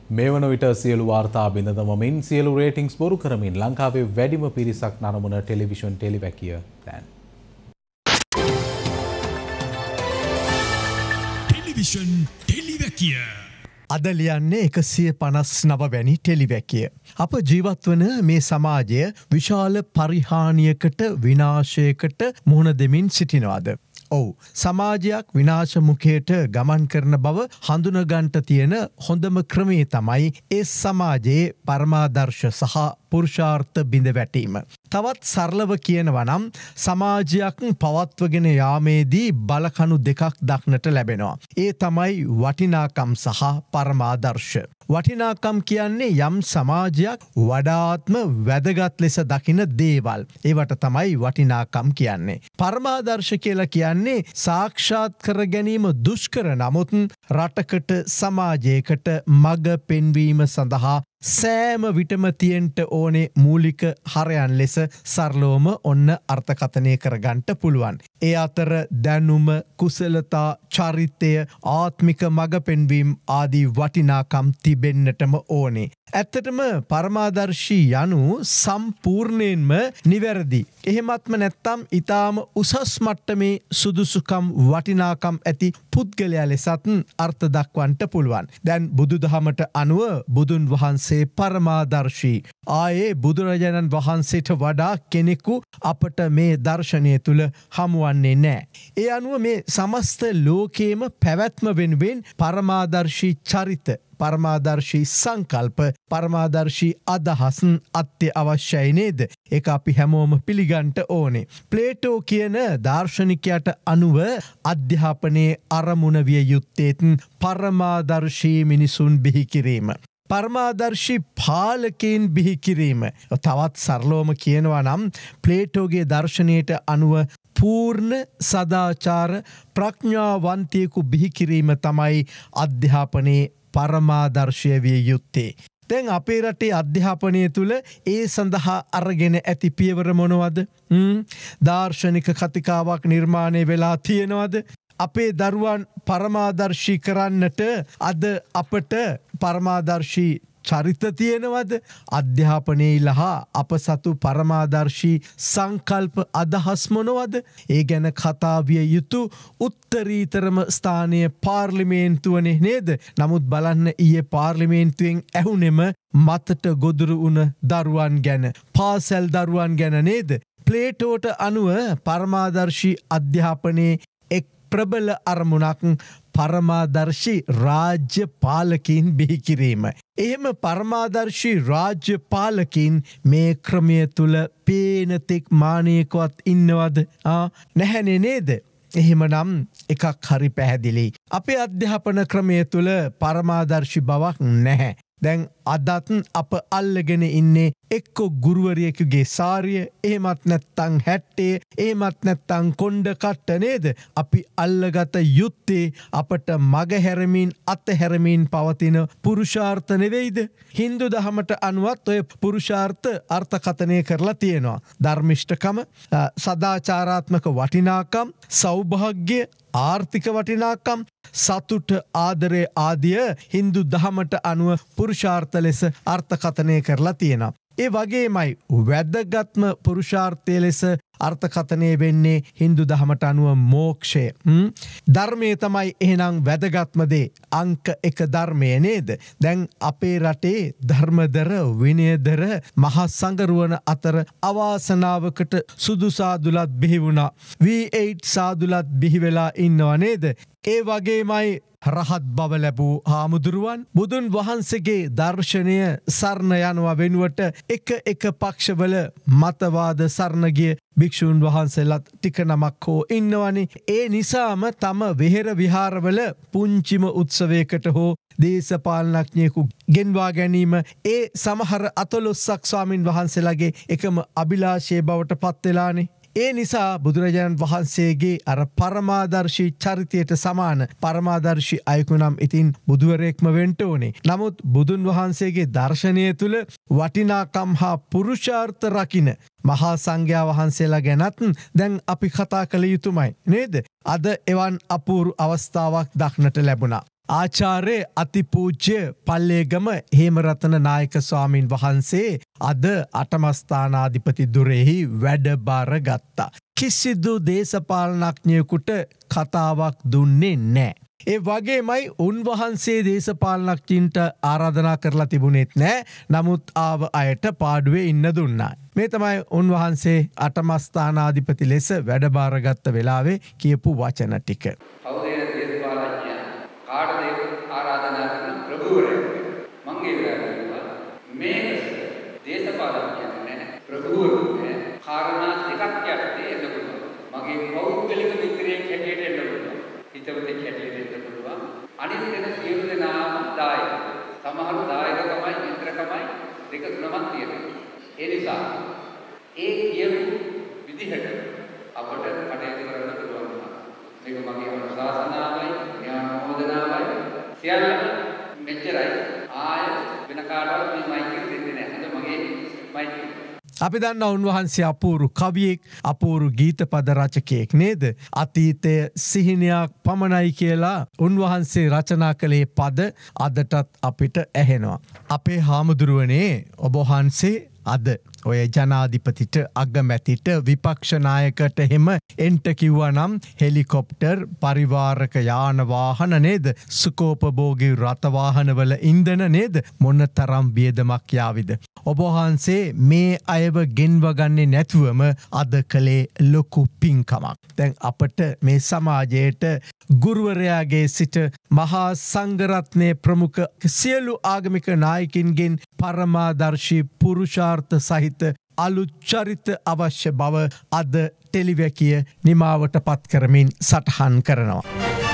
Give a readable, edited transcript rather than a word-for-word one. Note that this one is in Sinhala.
මේ වන විට සියලු වාර්තා බිඳ දමමින් සියලු රේටින්ග්ස් බොරු කරමින් ලංකාවේ වැඩිම පිරිසක් නරඹන ටෙලිවිෂන් ටෙලිවැකිය දැන්. ටෙලිවිෂන් ටෙලිවැකිය අද ලියන්නේ 159 වැනි ටෙලිවැකිය. අප ජීවත් වන මේ සමාජය විශාල පරිහානියකට විනාශයකට මුහුණ දෙමින් සිටිනවාද? ඔව්, සමාජයක් විනාශ මුඛයට ගමන් කරන බව හඳුනගන්ට තියෙන හොඳම ක්‍රමේ තමයි ඒ සමාජයේ පරමාදර්ශ සහ පුරුෂාර්ථ බිඳ වැටීම. තවත් සරලව කියනවා නම් සමාජයක් පවත්වගෙන යාමේදී බලකණු දෙකක් දක්නට ලැබෙනවා. ඒ තමයි වටිනාකම් සහ පරමාදර්ශ. වටිනාකම් කියන්නේ යම් සමාජයක් වඩාත්ම වැදගත් ලෙස දකින දේවල්. ඒවට තමයි වටිනාකම් කියන්නේ. පරමාදර්ශ කියලා කියන්නේ සාක්ෂාත් කර ගැනීම දුෂ්කර නමුත් රටකට සමාජයකට මඟ පෙන්වීම සඳහා සෑම විටම තියෙන්ට ඕනේ මූලික හරයන් ලෙස සරලෝම ඔන්න අර්ථකථනය කරගන්ට පුළුවන්. ඒ අතර දැනුම, කුසලතා, චරිතය, ආත්මික මඟ පෙන්වීම් ආදී වටිනාකම් තිබෙන්නටම ඕනේ. ඇත්තටම පරමාදර්ශී යනු සම්පූර්ණයෙන්ම නිවැරදි. එහෙමත්ම නැත්තම් ඊටාම උසස් මට්ටමේ සුදුසුකම් වටිනාකම් ඇති පුද්ගලයා ලෙසත් අර්ථ දක්වන්නට පුළුවන්. දැන් බුදුදහමට අනුව බුදුන් වහන්සේ පරමාදර්ශී. ආයේ බුදුරජාණන් වහන්සේට වඩා කෙනෙකු අපට මේ දර්ශනය තුල හමුවන්නේ නැහැ. ඒ අනුව මේ සමස්ත ලෝකේම පැවැත්ම වෙනුවෙන් පරමාදර්ශී චරිත, පරමාදර්ශී සංකල්ප, පරමාදර්ශී අදහස් අත්‍යවශ්‍යයි නේද? ඒක අපි හැමෝම පිළිගන්ට ඕනේ. ප්ලේටෝ කියන දාර්ශනිකයාට අනුව අධ්‍යාපනයේ අරමුණ විය යුත්තේත් පරමාදර්ශී මිනිසුන් බිහි කිරීම. පරමාදර්ශී පාලකයන් බිහි කිරීම. තවත් සරලවම කියනවා නම් ප්ලේටෝගේ දර්ශනයට අනුව පූර්ණ සදාචාර ප්‍රඥාවන්තයෙකු බිහි කිරීම තමයි අධ්‍යාපනයේ පරමාදර්ශය විය යුත්තේ. දැන් අපේ රටේ අධ්‍යාපනය තුළ ඒ සඳහා අරගෙන ඇති පියවර මොනවද? දාර්ශනික කතිකාවක් නිර්මාණය වෙලා තියෙනවද? අපේ දරුවන් පරමාදර්ශී කරන්නට අද අපට පරමාදර්ශී චරිත තියෙනවද? අධ්‍යාපනයේ ලහා අප සතු පරමාදර්ශී සංකල්ප අදහස් මොනවද? ඒ ගැන කතා විය යුතු උත්තරීතරම ස්ථානය පාර්ලිමේන්තුවනේ නේද? නමුත් බලන්න ඊයේ පාර්ලිමේන්තුවෙන් ඇහුනෙම මතට ගොදුරු වුණ දරුවන් ගැන, පාසල් දරුවන් ගැන නේද? ප්ලේටෝට අනුව පරමාදර්ශී අධ්‍යාපනයේ එක් ප්‍රබල අරමුණක් පරමාදර්ශී රාජ්‍ය පාලකීන් බිහි කිරීම. එහෙම පරමාදර්ශී රාජ්‍ය පාලකීන් මේ ක්‍රමය තුල පේනතෙක් මානයකවත් ඉන්නවද? නැහැනේ නේද? එහෙමනම් එකක් හරි පැහැදිලි. අපේ අධ්‍යාපන ක්‍රමය තුල පරමාදර්ශී බවක් නැහැ. දැන් අදත් අප අල්ලගෙන ඉන්නේ එක්ක ගුරුවරියකුගේ සාරිය, එහෙමත් නැත්තං හැට්ටේ, එහෙමත් නැත්තං කොණ්ඩ කට්ට නේද? අපි අල්ලගත යුත්තේ අපට මග හැරමින් අතහැරමින් පවතින පුරුෂාර්ථ නෙවෙයිද? හින්දු දහමට අනුවත් ඔය පුරුෂාර්ථ අර්ථකථනය කරලා තියෙනවා. ධර්මිෂ්ඨකම, සදාචාරාත්මක වටිනාකම්, සෞභාග්‍ය, ආර්ථික වටිනාකම්, සතුට, ආදරය ආදිය හින්දු දහමට අනුව පුරුෂාර්ථ ලෙස අර්ථකථනය කරලා තියෙනවා. ඒ වගේමයි වැදගත්ම පුරුෂාර්ථය ලෙස අර්ථකථනය වෙන්නේ හින්දු දහමට අනුව මෝක්ෂය. ධර්මය තමයි එහෙනම් වැදගත්ම දේ. අංක 1 ධර්මය නේද? දැන් අපේ රටේ ධර්මදර, විනයදර මහා සංඝරුවන අතර අවාසනාවකට සුදු සාදුලත් බිහි වුණා. V8 සාදුලත් බිහි වෙලා ඉන්නව නේද? ඒ වගේමයි රහත් බව ලැබූ හාමුදුරුවන් බුදුන් වහන්සේගේ දර්ශනය සරණ යනවා වෙනුවට එක පක්ෂවල මතවාද සරණ ගිය භික්ෂුන් වහන්සේලාත් ටික නමක් හෝ ඉන්නවනේ. ඒ නිසාම තම විහෙර විහාරවල පුංචිම උත්සවයකට හෝ දේශපාලනඥයෙකු ගෙන්වා ගැනීම ඒ සමහර 14ක් ස්වාමින් වහන්සේලාගේ එකම අභිලාෂයේ බවට පත් වෙලානේ. ඒ නිසා බුදුරජාණන් වහන්සේගේ අර පරමාදර්ශී චරිතයට සමාන පරමාදර්ශී අයෙකු නම් ඉතින් බුදුවරයෙක්ම වෙන්න ඕනේ. නමුත් බුදුන් වහන්සේගේ දර්ශනය තුල වටිනාකම් හා පුරුෂාර්ථ රකින්න මහා සංඝයා වහන්සේලා ගැනත් දැන් අපි කතා කළ යුතුමයි නේද? අද එවන් අපූර්ව අවස්ථාවක් දක්නට ලැබුණා. ආචාර්ය අතිපූජ්‍ය පල්ලේගම හේමරතන නායක ස්වාමීන් වහන්සේ අද අටමස්ථානාධිපති දුරෙහි වැඩබාර ගත්තා. කිසිදු දේශපාලනඥයෙකුට කතාවක් දුන්නේ නෑ. ඒ වගේමයි උන්වහන්සේ දේශපාලනඥයින්ට ආරාධනා කරලා තිබුණෙත් නෑ. නමුත් ආව අයට පාඩුවේ ඉන්න දුන්නා. මේ තමයි උන්වහන්සේ අටමස්ථානාධිපති ලෙස වැඩබාරගත්ත වෙලාවේ කියපු වචන ටික. කවුද දේශපාලනඥයා කාටද ආරාධනා කරන ප්‍රභූවරයා මං ඒ වෙලාවට මේ දේශපාලනඥයා නෑ ප්‍රභූවරු නෑ කාරණා දෙකක් යටතේ එන්න පුළුවන්. මගේ පෞද්ගලික මිත්‍රයෙක් හැටියට එන්න පුළුවන්. හිතවතෙක් හැටියට එන්න පුළුවන්. අනිත් වෙන සියලු දෙනාම දායක. සමහර දායක තමයි මිත්‍ර තමයි දෙක තුනක් තියෙනවා. ඒ නිසා ඒ කියපු විදිහට අපට කටයුතු කරන්න පුළුවන්. මේක මගේ අනුශාසනාවයි, ඥානෝදනාවයි සියල්ලම මෙච්චරයි. ආය වෙන කාටවත් මේ මයික් එක දෙන්නේ නැහැ. අද මගේ මයික් එක. අපි දන්න උන්වහන්සේ අපූරු කවියෙක් අපූරු ගීතපද රචකයෙක් නේද? අතීතය සිහිනයක් පමණයි කියලා උන්වහන්සේ රචනා කළේ පද අදටත් අපිට ඇහෙනවා. අපේ හාමුදුරුවනේ ඔබවහන්සේ අද ඔය ජනාධිපතිට අගමැතිට විපක්ෂනායකට හෙම එන්ට කිව්වා නම් හෙලිකොප්ටර් පරිවාරක යාන වාහන නේද? සුකෝපභෝගී රථවාහනවල ඉන්ධන නේද? මොන තරම් වියදමක් යාවිද? ඔබවහන්සේ මේ අයව ගෙන්වගන්නේ නැතුවම අද කළේ ලොකු පින්කමක්. දැන් අපට මේ සමාජයට ගුරුවරයාගේ සිට මහා සංඝරත්නයේ ප්‍රමුඛ සියලු ආගමික නායකින්ගෙන් පරමාදර්ශී පුරුෂාර්ථ සහිත අලුත් චරිත අවශ්‍ය බව අද ටෙලිවැකිය නිමාවට පත් කරමින් සටහන් කරනවා.